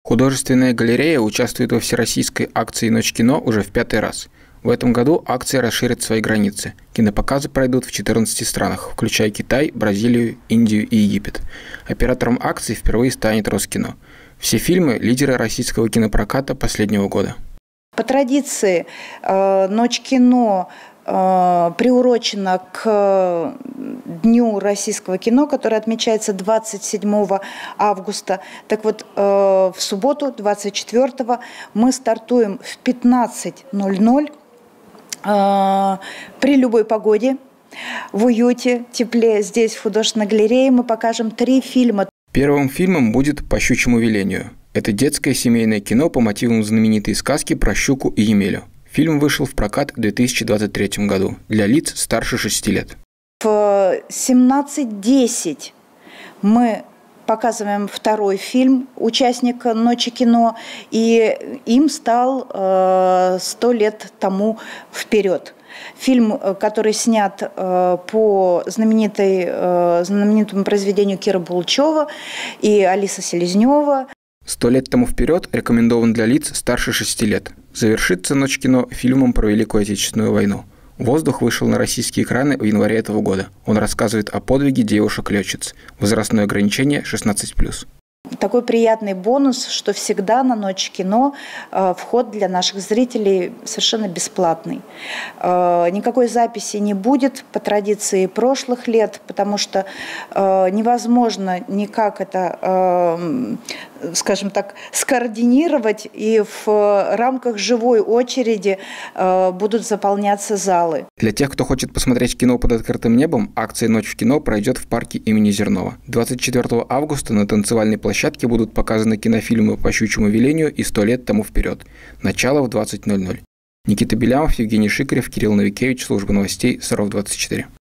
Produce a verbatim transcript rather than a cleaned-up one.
Художественная галерея участвует во всероссийской акции «Ночь кино» уже в пятый раз. В этом году акция расширит свои границы. Кинопоказы пройдут в четырнадцати странах, включая Китай, Бразилию, Индию и Египет. Оператором акции впервые станет Роскино. Все фильмы – лидеры российского кинопроката последнего года. По традиции «Ночь кино» приурочена к Дню российского кино, который отмечается двадцать седьмого августа. Так вот, в субботу, двадцать четвёртого, мы стартуем в пятнадцать ноль ноль при любой погоде, в уюте, тепле. Здесь, в художественной галерее, мы покажем три фильма. Первым фильмом будет «По щучьему велению». Это детское семейное кино по мотивам знаменитой сказки про щуку и Емелю. Фильм вышел в прокат в две тысячи двадцать третьем году для лиц старше шести лет. В семнадцать десять мы показываем второй фильм участника «Ночи кино», и им стал «Сто лет тому вперед». Фильм, который снят по знаменитой, знаменитому произведению Киры Булычева и Алисы Селезнева. «Сто лет тому вперед» рекомендован для лиц старше шести лет. Завершится «Ночь кино» фильмом про Великую Отечественную войну. «Воздух» вышел на российские экраны в январе этого года. Он рассказывает о подвиге девушек-летчиц. Возрастное ограничение шестнадцать плюс. Такой приятный бонус, что всегда на «Ночь кино» вход для наших зрителей совершенно бесплатный. Никакой записи не будет по традиции прошлых лет, потому что невозможно никак это, скажем так, скоординировать, и в рамках живой очереди будут заполняться залы. Для тех, кто хочет посмотреть кино под открытым небом, акция «Ночь в кино» пройдет в парке имени Зернова. двадцать четвёртого августа на танцевальной площадке будут показаны кинофильмы «По щучьему велению» и «Сто лет тому вперед». Начало в двадцать ноль ноль. Никита Белямов, Евгений Шикарев, Кирилл Новикевич, служба новостей Саров двадцать четыре.